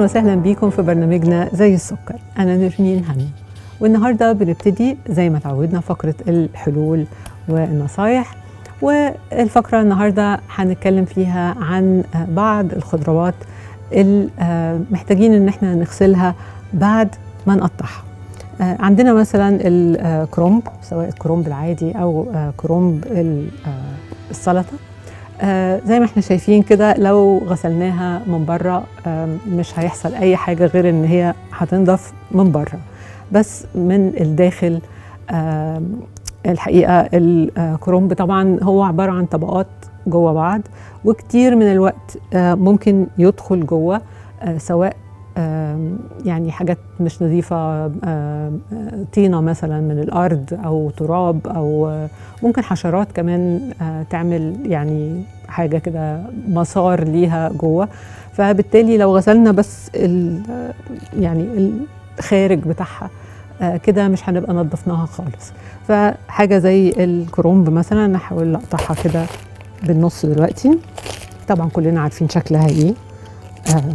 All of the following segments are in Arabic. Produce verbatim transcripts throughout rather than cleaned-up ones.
وسهلا بيكم في برنامجنا زي السكر. أنا نرمين هنا، والنهاردة بنبتدي زي ما تعودنا فقرة الحلول والنصايح. والفقرة النهاردة هنتكلم فيها عن بعض الخضروات اللي محتاجين ان احنا نغسلها بعد ما نقطعها. عندنا مثلا الكرنب، سواء الكرنب العادي او كرنب السلطة. زي ما احنا شايفين كده، لو غسلناها من بره مش هيحصل اي حاجة غير ان هي هتنضف من بره، بس من الداخل الحقيقة الكرنب طبعا هو عبارة عن طبقات جوه بعض، وكتير من الوقت ممكن يدخل جوه سواء يعني حاجات مش نظيفة، طينة مثلا من الأرض أو تراب، أو ممكن حشرات كمان تعمل يعني حاجة كده مسار ليها جوه. فبالتالي لو غسلنا بس يعني الخارج بتاعها كده مش هنبقى نظفناها خالص. فحاجة زي الكرنب مثلا أنا هحاول أقطعها كده بالنص دلوقتي. طبعا كلنا عارفين شكلها ايه، آه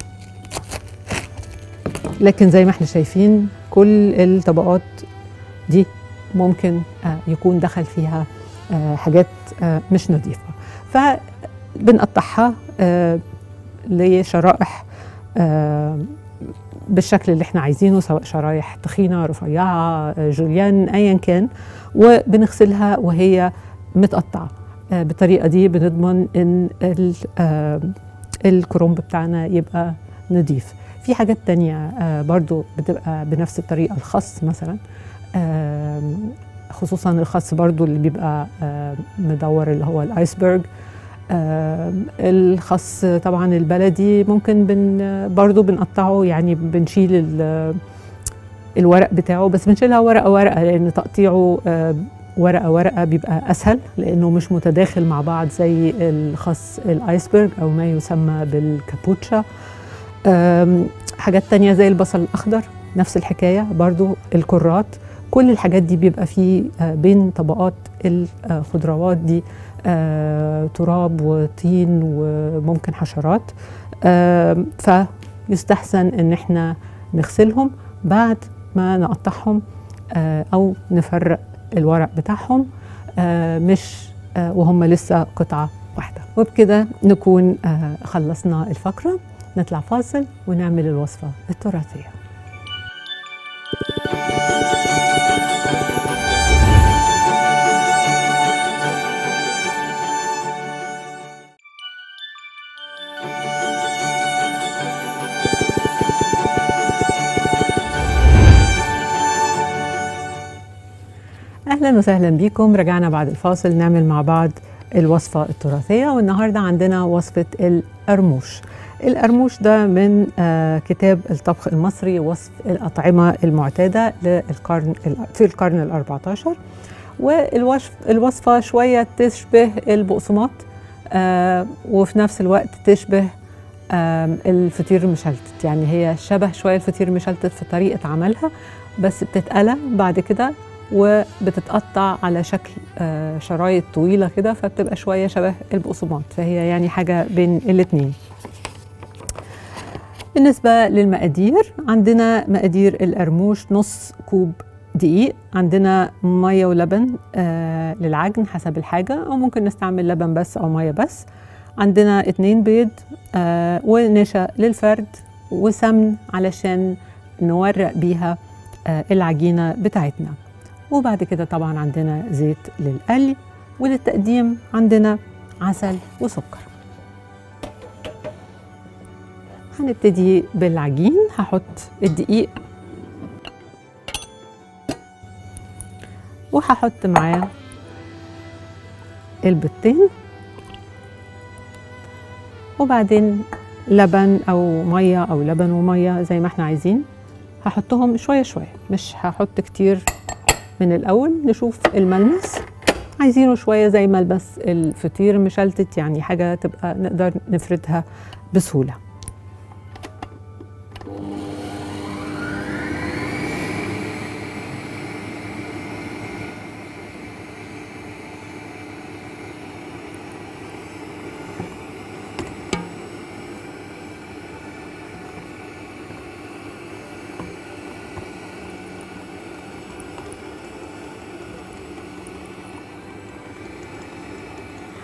لكن زي ما احنا شايفين كل الطبقات دي ممكن آه يكون دخل فيها آه حاجات آه مش نظيفة. فبنقطعها آه لشرائح آه بالشكل اللي احنا عايزينه، سواء شرايح تخينة رفيعة جوليان ايا كان، وبنغسلها وهي متقطعة. آه بالطريقة دي بنضمن ان آه الكرنب بتاعنا يبقى نظيف. في حاجات تانية آه برضو بتبقى بنفس الطريقة، الخس مثلا، آه خصوصا الخس برضو اللي بيبقى آه مدور اللي هو الايسبرج. آه الخس طبعا البلدي ممكن بن برضو بنقطعه، يعني بنشيل الورق بتاعه، بس بنشيلها ورقة ورقة لأن تقطيعه آه ورقة ورقة بيبقى أسهل، لأنه مش متداخل مع بعض زي الخس الايسبرج أو ما يسمى بالكابوتشا. حاجات تانية زي البصل الأخضر نفس الحكاية، برضو الكرات، كل الحاجات دي بيبقى فيه بين طبقات الخضروات دي تراب وطين وممكن حشرات. فيستحسن ان احنا نغسلهم بعد ما نقطعهم او نفرق الورق بتاعهم، مش وهم لسه قطعة واحدة. وبكده نكون خلصنا الفقرة. نطلع فاصل ونعمل الوصفة التراثية. أهلا وسهلا بكم، رجعنا بعد الفاصل نعمل مع بعض الوصفة التراثية. والنهاردة عندنا وصفة القرموش. القرموش ده من آه كتاب الطبخ المصري، وصف الأطعمة المعتادة للقرن في القرن الأربعتاشر. والوصفة شوية تشبه البقسماط آه وفي نفس الوقت تشبه آه الفطير المشلتت، يعني هي شبه شوية الفطير المشلتت في طريقة عملها، بس بتتقلى بعد كده وبتتقطع على شكل آه شرايط طويلة كده، فبتبقى شوية شبه البقسماط، فهي يعني حاجة بين الاتنين. بالنسبة للمقادير، عندنا مقادير القرموش: نص كوب دقيق، عندنا مية ولبن آه للعجن حسب الحاجة، أو ممكن نستعمل لبن بس أو مية بس. عندنا اتنين بيض آه ونشا للفرد، وسمن علشان نورق بيها آه العجينة بتاعتنا. وبعد كده طبعا عندنا زيت للقلي، وللتقديم عندنا عسل وسكر. هنبتدي بالعجين. هحط الدقيق وهحط معاه البيضتين، وبعدين لبن او ميه او لبن وميه زي ما احنا عايزين. هحطهم شويه شويه، مش هحط كتير من الاول. نشوف الملمس، عايزينه شويه زي ملمس الفطير مشلتت، يعني حاجه تبقى نقدر نفردها بسهوله.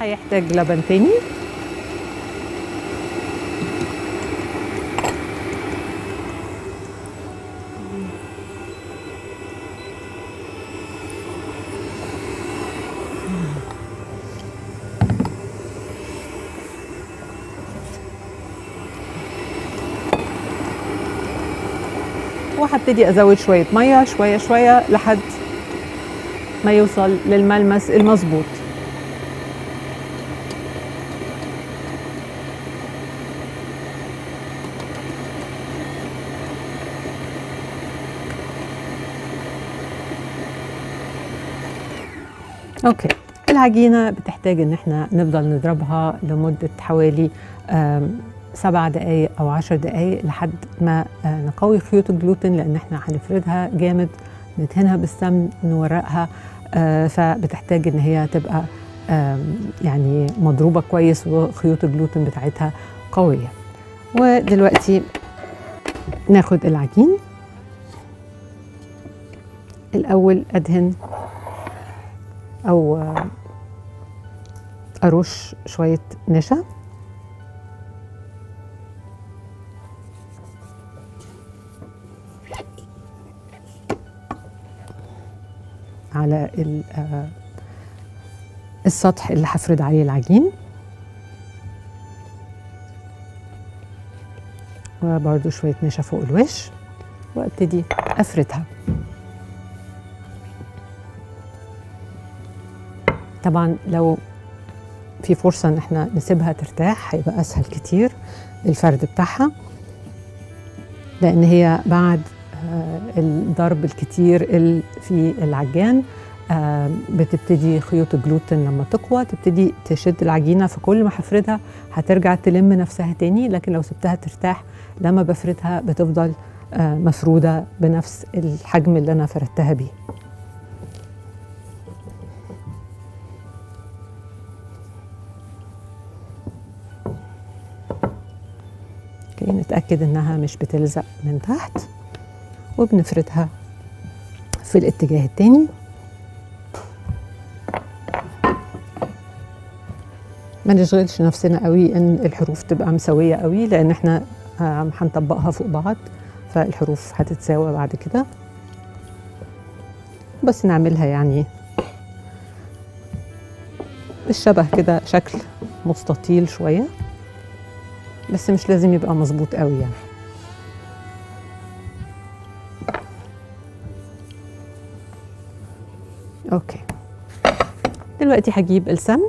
هيحتاج لبن تاني. وهبتدي ازود شويه ميه شويه شويه لحد ما يوصل للملمس المظبوط. اوكي، العجينه بتحتاج ان احنا نفضل نضربها لمده حوالي سبع دقايق او عشر دقايق لحد ما نقوي خيوط الجلوتين، لان احنا هنفردها جامد، ندهنها بالسمن، نورقها، فبتحتاج ان هي تبقى يعني مضروبه كويس وخيوط الجلوتين بتاعتها قويه. ودلوقتي ناخد العجين. الاول ادهن او ارش شويه نشا على السطح اللي هفرد عليه العجين، وبرده شويه نشا فوق الوش، وابتدي افردها. طبعا لو في فرصه ان احنا نسيبها ترتاح هيبقى اسهل كتير الفرد بتاعها، لان هي بعد الضرب الكتير في العجان بتبتدي خيوط الجلوتين لما تقوى تبتدي تشد العجينه، فكل ما هفردها هترجع تلم نفسها تاني. لكن لو سبتها ترتاح لما بفردها بتفضل مفروده بنفس الحجم اللي انا فردتها بيه. نتأكد انها مش بتلزق من تحت، وبنفردها في الاتجاه التاني. ما نشغلش نفسنا قوي ان الحروف تبقى مسوية قوي، لان احنا هنطبقها فوق بعض فالحروف هتتساوى بعد كده. بس نعملها يعني بالشبه كده، شكل مستطيل شوية، بس مش لازم يبقى مظبوط قوي يعني. اوكي، دلوقتي هجيب السمن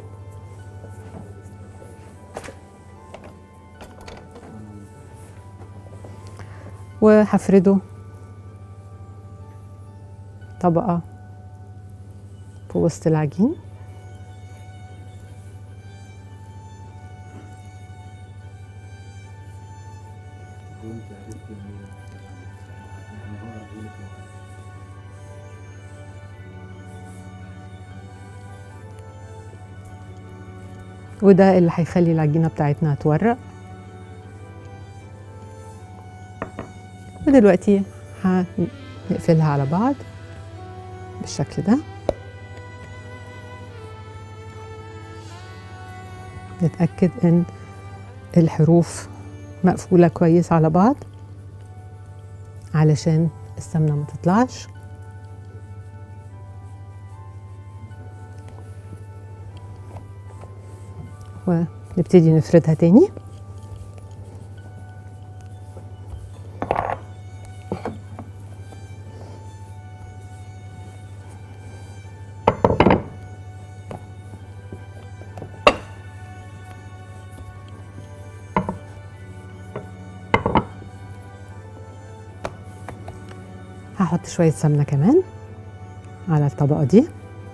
وهفرده طبقة في وسط العجين، وده اللي هيخلي العجينة بتاعتنا تورق. ودلوقتي هنقفلها على بعض بالشكل ده. نتأكد ان الحروف مقفولة كويس على بعض علشان السمنة ما تطلعش. ونبتدي نفردها تاني. هحط شوية سمنة كمان على الطبقة دي.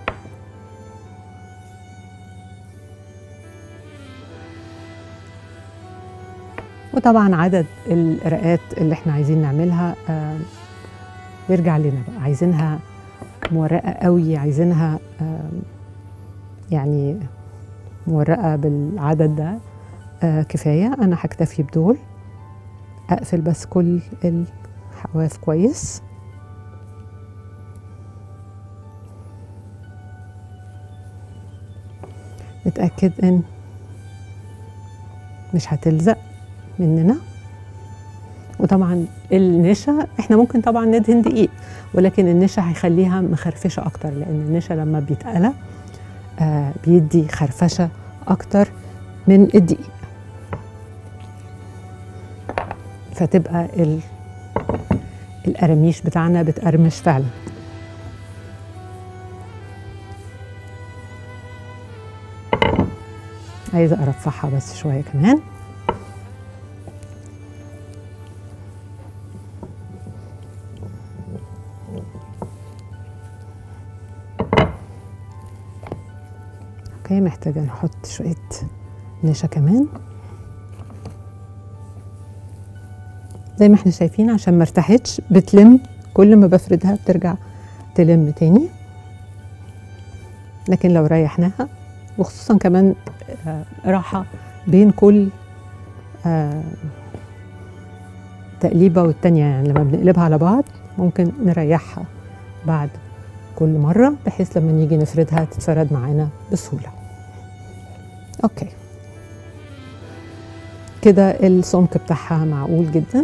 وطبعا عدد الرقات اللي احنا عايزين نعملها آه بيرجع لنا بقى، عايزينها مورقة قوي، عايزينها آه يعني مورقة بالعدد ده آه كفاية. انا هكتفي بدول، اقفل بس كل الحواف كويس. نتأكد ان مش هتلزق مننا. وطبعا النشا احنا ممكن طبعا ندهن دقيق، ولكن النشا هيخليها مخرفشه اكتر، لان النشا لما بيتقلى آه بيدي خرفشه اكتر من الدقيق، فتبقى ال القراميش بتاعنا بتقرمش فعلا. عايزه ارفعها بس شويه كمان. اوكي، محتاجه نحط شويه نشا كمان زي ما احنا شايفين، عشان ما ارتاحتش بتلم، كل ما بفردها بترجع تلم تاني. لكن لو ريحناها، وخصوصا كمان آه راحه بين كل آه تقليبه والتانيه، يعني لما بنقلبها على بعض ممكن نريحها بعد كل مره، بحيث لما نيجي نفردها تتفرد معانا بسهوله. اوكي كده السمك بتاعها معقول جدا.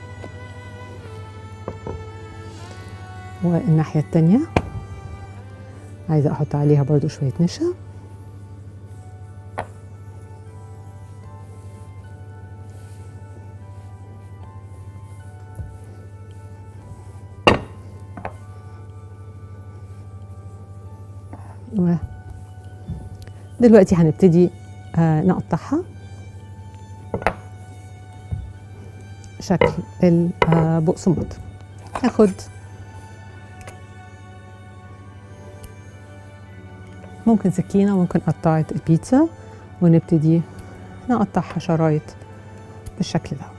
والناحيه التانيه عايزه احط عليها برضو شويه نشا. دلوقتي هنبتدي آه نقطعها شكل البقسماط. هاخد ممكن سكينة، ممكن قطعة البيتزا، ونبتدي نقطعها شرايط بالشكل ده.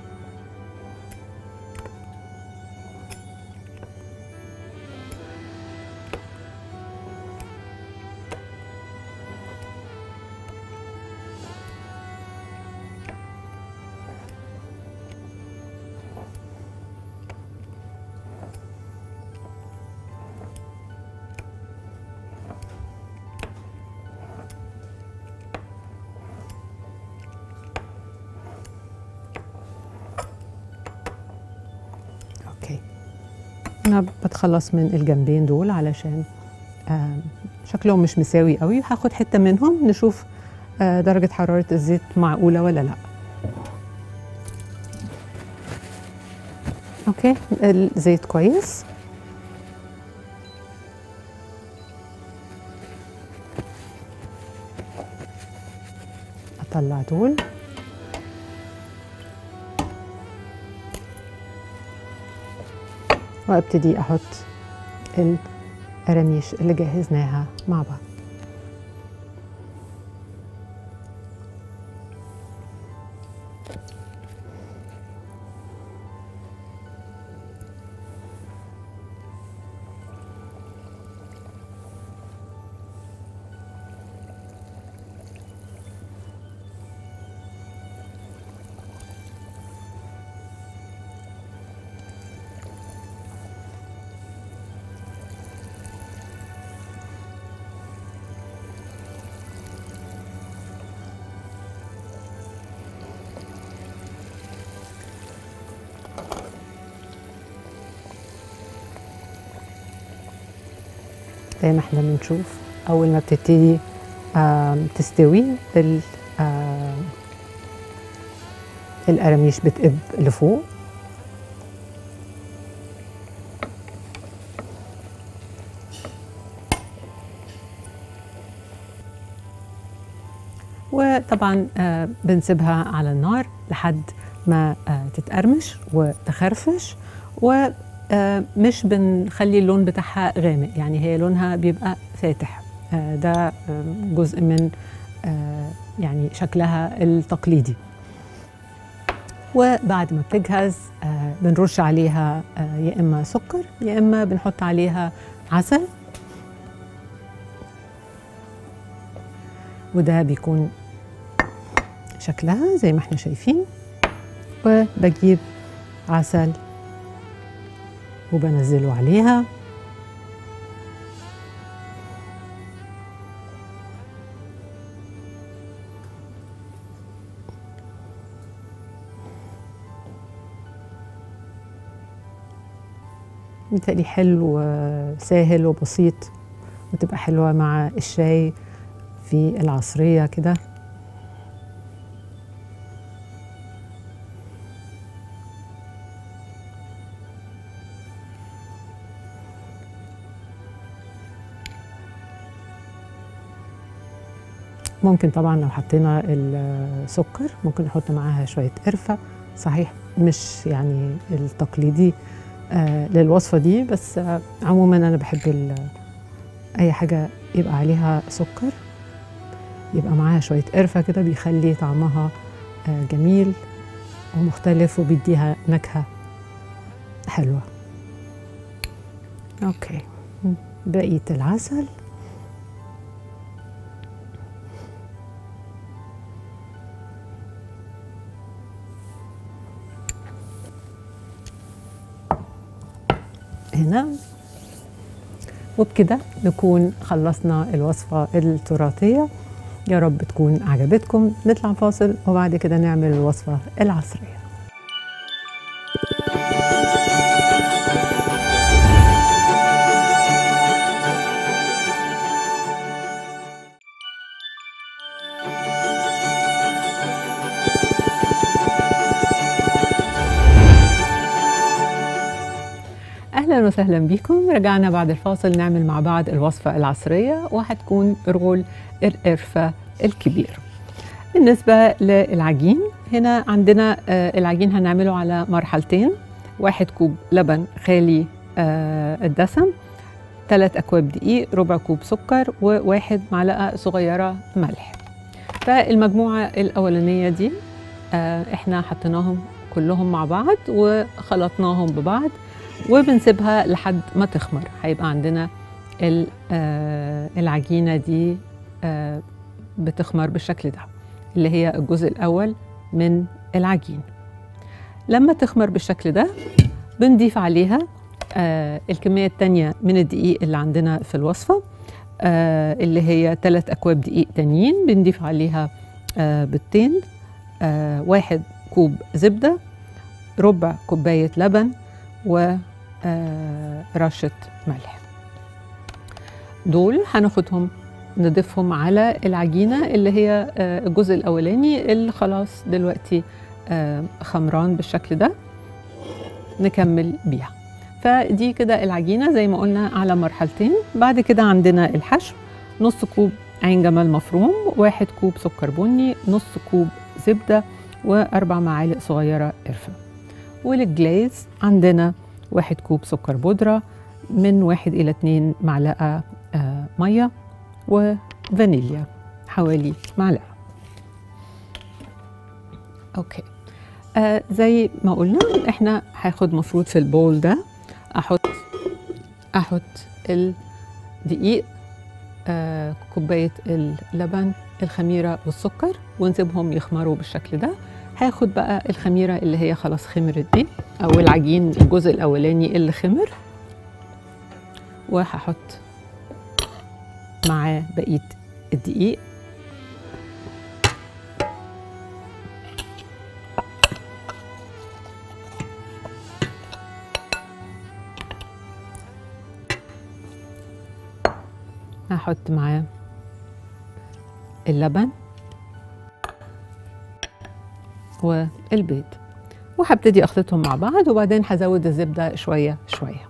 أنا بتخلص من الجنبين دول علشان شكلهم مش مساوي قوي. هاخد حتة منهم نشوف درجة حرارة الزيت معقولة ولا لا. اوكي الزيت كويس. اطلع دول. وابتدي احط القراميش اللي جهزناها مع بعض. زي ما احنا بنشوف اول ما بتبتدي تستوي القراميش بتقب لفوق، وطبعا بنسيبها على النار لحد ما تتقرمش وتخرفش، و آه مش بنخلي اللون بتاعها غامق، يعني هي لونها بيبقى فاتح. آه ده آه جزء من آه يعني شكلها التقليدي. وبعد ما بتجهز آه بنرش عليها آه يا إما سكر يا إما بنحط عليها عسل، وده بيكون شكلها زي ما احنا شايفين. وبجيب عسل وبنزله عليها، بالتالي حلو وسهل وبسيط، وتبقى حلوة مع الشاي في العصرية كده. ممكن طبعا لو حطينا السكر ممكن نحط معاها شوية قرفة، صحيح مش يعني التقليدي آه للوصفة دي، بس آه عموما أنا بحب أي حاجة يبقى عليها سكر يبقى معاها شوية قرفة كده، بيخلي طعمها آه جميل ومختلف وبيديها نكهة حلوة. أوكي، بقية العسل هنا، وبكده نكون خلصنا الوصفة التراثية. يا رب تكون عجبتكم. نطلع فاصل وبعد كده نعمل الوصفة العصرية. أهلا وسهلا بكم. رجعنا بعد الفاصل نعمل مع بعض الوصفة العصرية، وهتكون رول القرفة الكبير. بالنسبة للعجين، هنا عندنا العجين هنعمله على مرحلتين: واحد كوب لبن خالي الدسم، ثلاث أكواب دقيق، ربع كوب سكر، وواحد معلقة صغيرة ملح. فالمجموعة الأولانية دي احنا حطيناهم كلهم مع بعض وخلطناهم ببعض، وبنسيبها لحد ما تخمر. هيبقى عندنا العجينة دي بتخمر بالشكل ده، اللي هي الجزء الأول من العجين. لما تخمر بالشكل ده بنضيف عليها الكمية التانية من الدقيق اللي عندنا في الوصفة، اللي هي ثلاث أكواب دقيق تانيين. بنضيف عليها بيضتين، واحد كوب زبدة، ربع كوباية لبن، ورشة ملح. دول هناخدهم نضيفهم على العجينة اللي هي الجزء الأولاني اللي خلاص دلوقتي خمران بالشكل ده، نكمل بيها. فدي كده العجينة زي ما قلنا على مرحلتين. بعد كده عندنا الحشو: نص كوب عين جمل مفروم، واحد كوب سكر بني، نص كوب زبدة، وأربع معالق صغيرة قرفة. وللجلاز عندنا واحد كوب سكر بودرة، من واحد إلى اتنين معلقة آه مية، وفانيليا حوالي معلقة. أوكي، آه زي ما قلنا احنا هاخد مفروض في البول ده أحط أحط الدقيق، آه كوباية اللبن، الخميرة والسكر، ونسيبهم يخمروا بالشكل ده. هاخد بقى الخميرة اللي هي خلاص خمرت دي، أو العجين الجزء الأولاني اللي خمر، وهحط معاه بقية الدقيق. هحط معاه اللبن والبيض، وهبتدي اخلطهم مع بعض، وبعدين هزود الزبدة شوية شوية.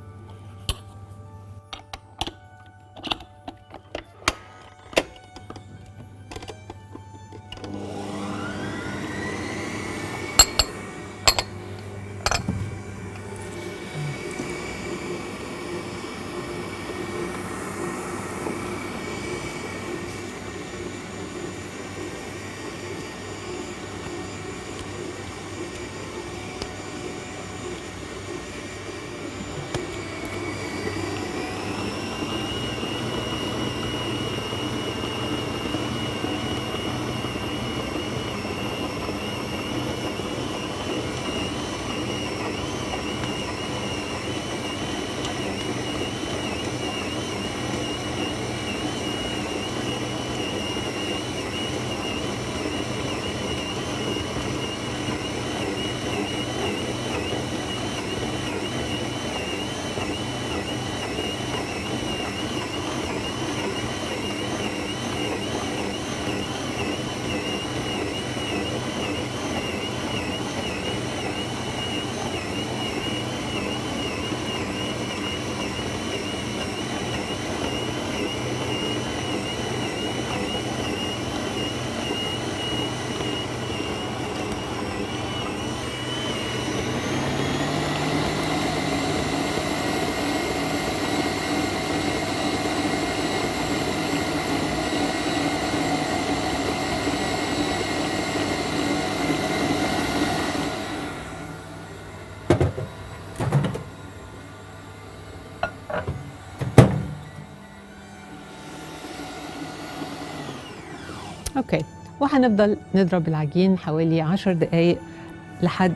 اوكي، وهنفضل نضرب العجين حوالي عشر دقايق لحد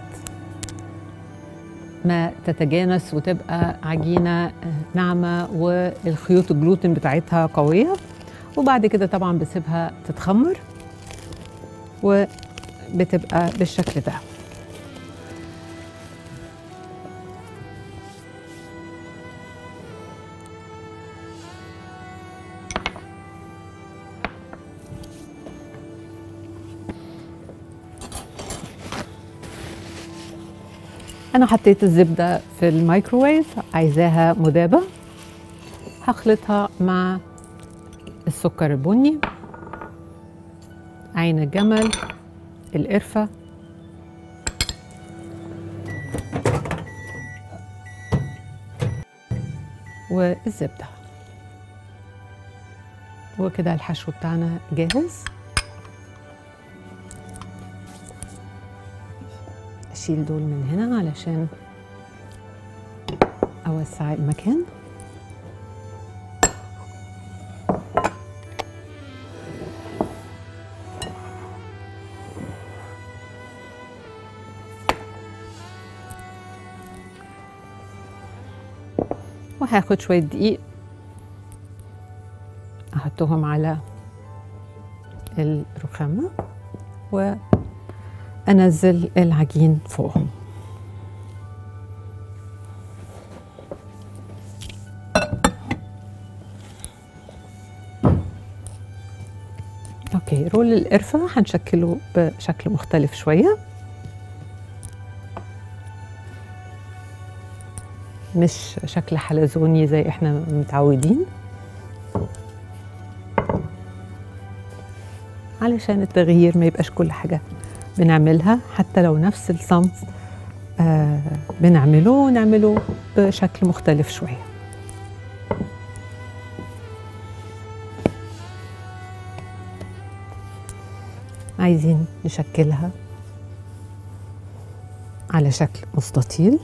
ما تتجانس وتبقى عجينة ناعمة والخيوط الجلوتين بتاعتها قوية. وبعد كده طبعا بسيبها تتخمر وبتبقى بالشكل ده. أنا حطيت الزبدة في الميكروويف، عايزاها مذابة. هخلطها مع السكر البني، عين الجمل، القرفة، والزبدة. وكده الحشو بتاعنا جاهز. أشيل دول من هنا علشان أوسع المكان. وهاخد شوية دقيق أحطهم على الرخامة وأنزل العجين فوقهم. اوكي، رول القرفة هنشكله بشكل مختلف شوية، مش شكل حلزوني زي احنا متعودين، علشان التغيير ما يبقاش كل حاجة بنعملها حتى لو نفس الصنف آه بنعمله نعمله بشكل مختلف شوية. عايزين نشكلها على شكل مستطيل.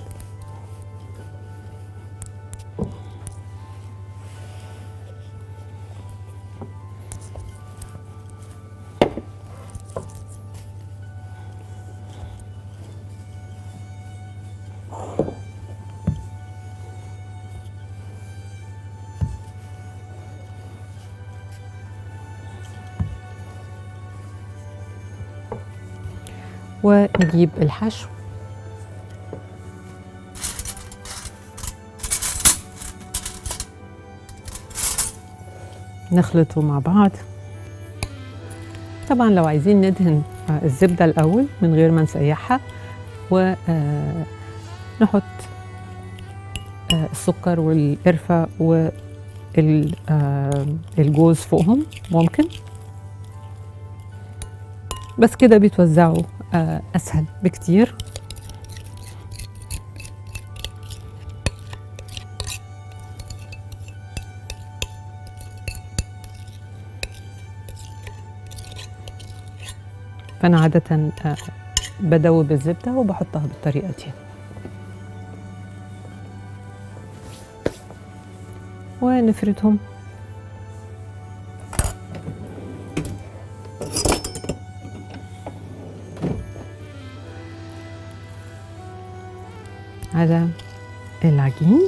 ونجيب الحشو نخلطه مع بعض. طبعا لو عايزين ندهن الزبدة الأول من غير ما نسيحها ونحط السكر والقرفة والجوز فوقهم ممكن، بس كده بيتوزعوا أسهل بكتير. فأنا عادة بدوب الزبدة وبحطها بالطريقة دي. ونفردهم على العجين.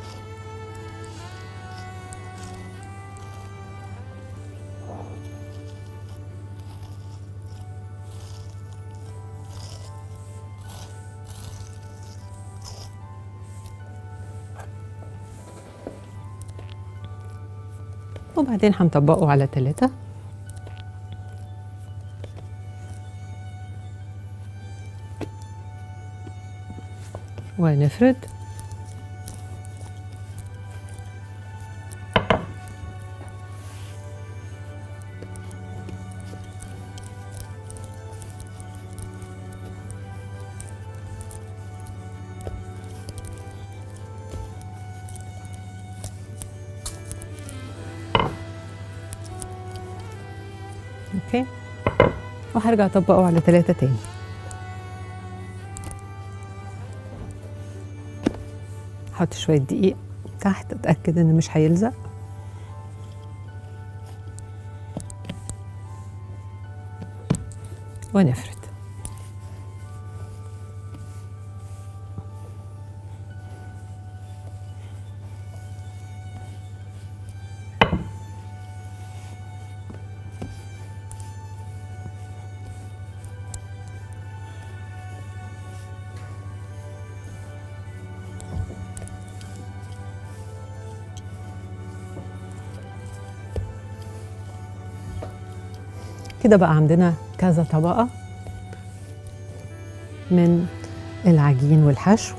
وبعدين هنطبقه على ثلاثة. ونفرد اوكي، وهرجع اطبقه على ثلاثة تاني. احط شوية دقيق تحت اتأكد ان مش هيلزق. ونفرد. كده بقى عندنا كذا طبقة من العجين والحشو.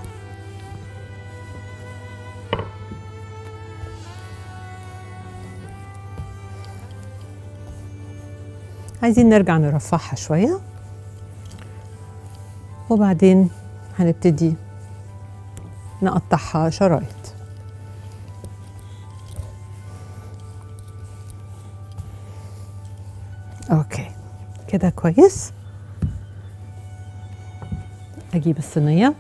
عايزين نرجع نرفعها شوية، وبعدين هنبتدي نقطعها شرايط. اوكي كده كويس. اجيب الصينية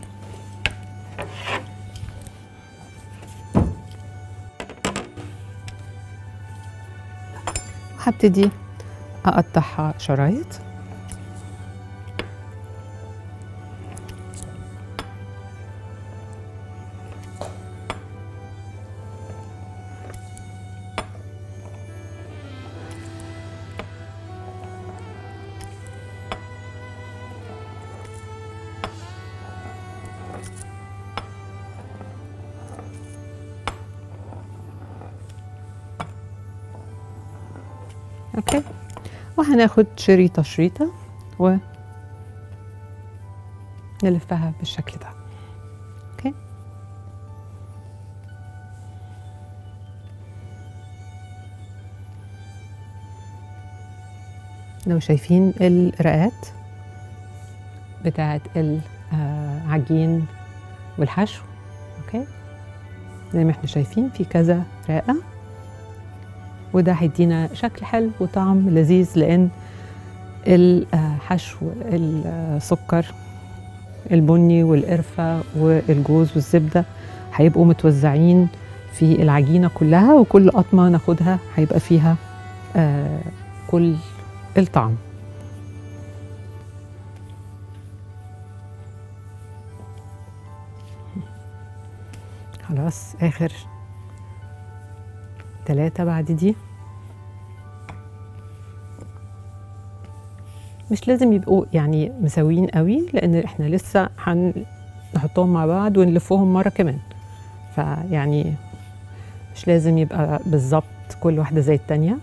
وهبتدي اقطعها شرايط. اوكي، وهناخد شريطة شريطة ونلفها بالشكل ده. اوكي، لو شايفين الرقات بتاعت العجين والحشو، اوكي زي ما احنا شايفين في كذا رقة، وده هيدينا شكل حلو وطعم لذيذ، لأن الحشو السكر البني والقرفة والجوز والزبدة هيبقوا متوزعين في العجينة كلها، وكل قطمة ناخدها هيبقى فيها آه كل الطعم. خلاص آخر ثلاثة بعد دي. مش لازم يبقوا يعني مساويين قوي، لان احنا لسه هنحطهم مع بعض ونلفهم مرة كمان، فيعني مش لازم يبقى بالظبط كل واحدة زي التانية.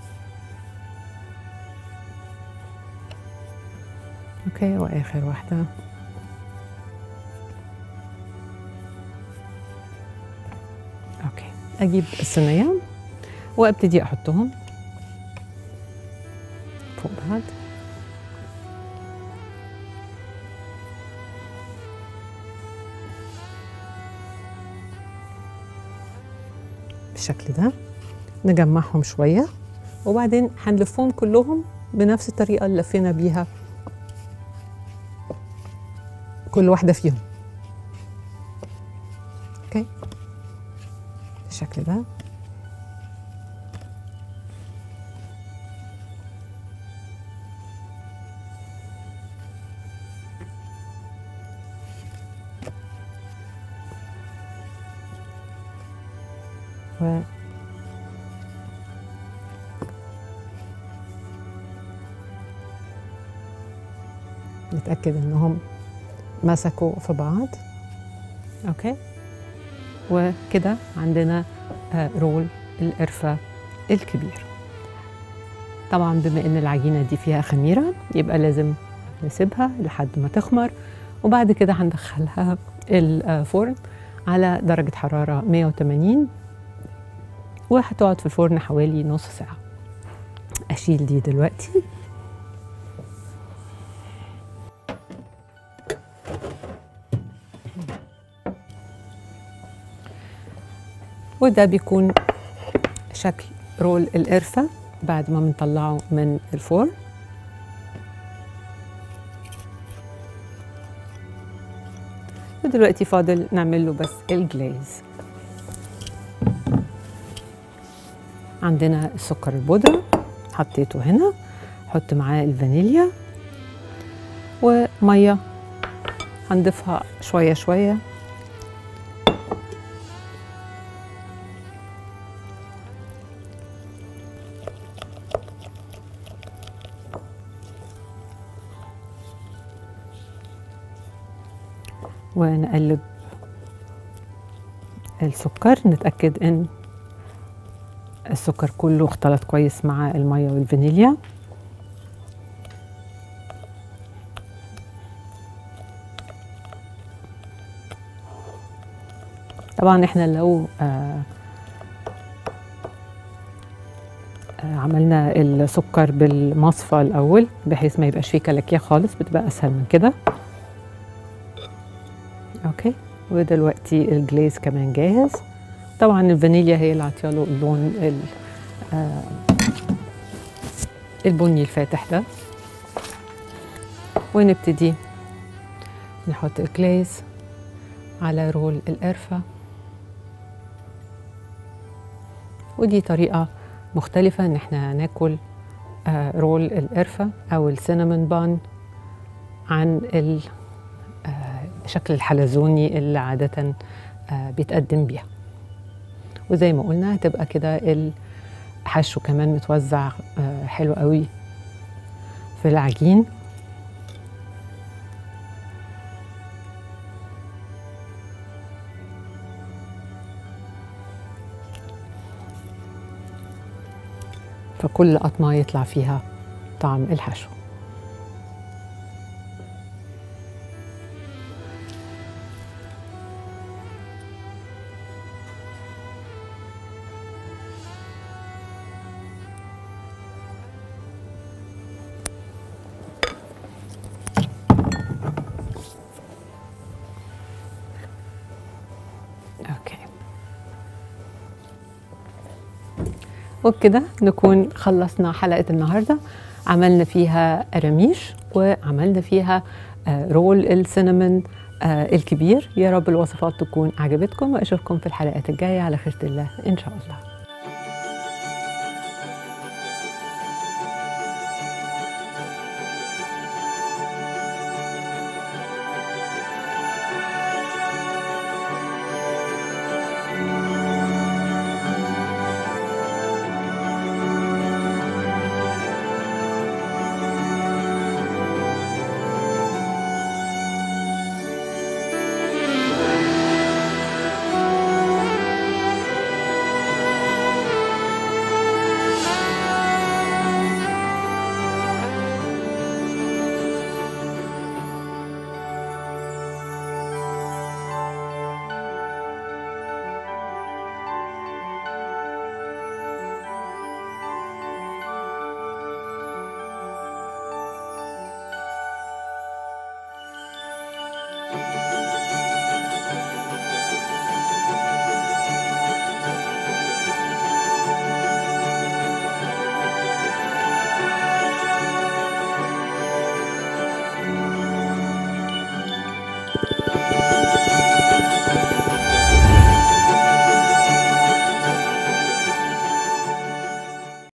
اوكي، واخر واحدة. اوكي، اجيب الصينية وابتدي احطهم فوق بعض. بالشكل ده، نجمعهم شوية وبعدين هنلفهم كلهم بنفس الطريقة اللي لفينا بيها كل واحدة فيهم. اوكي بالشكل ده. و نتأكد انهم مسكوا في بعض. اوكي، وكده عندنا رول القرفة الكبير. طبعا بما ان العجينة دي فيها خميرة يبقى لازم نسيبها لحد ما تخمر، وبعد كده هندخلها الفرن على درجة حرارة مية وتمانين، وهتقعد في الفرن حوالي نص ساعة. أشيل دي دلوقتي. وده بيكون شكل رول القرفة بعد ما بنطلعه من الفرن. ودلوقتي فاضل نعمل له بس الجليز. عندنا السكر البودرة حطيته هنا، حط معاه الفانيليا وميه هنضيفها شويه شويه. ونقلب السكر، نتأكد ان السكر كله اختلط كويس مع المية والفانيليا. طبعا احنا لو آه آه عملنا السكر بالمصفى الاول بحيث ما يبقاش فيه كلاكيع خالص بتبقى اسهل من كده. اوكي، ودلوقتي الجليز كمان جاهز. طبعا الفانيليا هي اللي عطياله اللون آه البني الفاتح ده. ونبتدي نحط الجليز على رول القرفة، ودي طريقة مختلفة ان احنا ناكل آه رول القرفة او السينامون بان عن الشكل الحلزوني اللي عادة آه بيتقدم بيها. وزي ما قلنا هتبقى كده الحشو كمان متوزع آه حلو قوي في العجين. فكل قطمة يطلع فيها طعم الحشو. اوكي، وبكده نكون خلصنا حلقة النهاردة. عملنا فيها قراميش وعملنا فيها رول السينامون الكبير. يا رب الوصفات تكون عجبتكم، واشوفكم في الحلقات الجاية على خيرة الله ان شاء الله.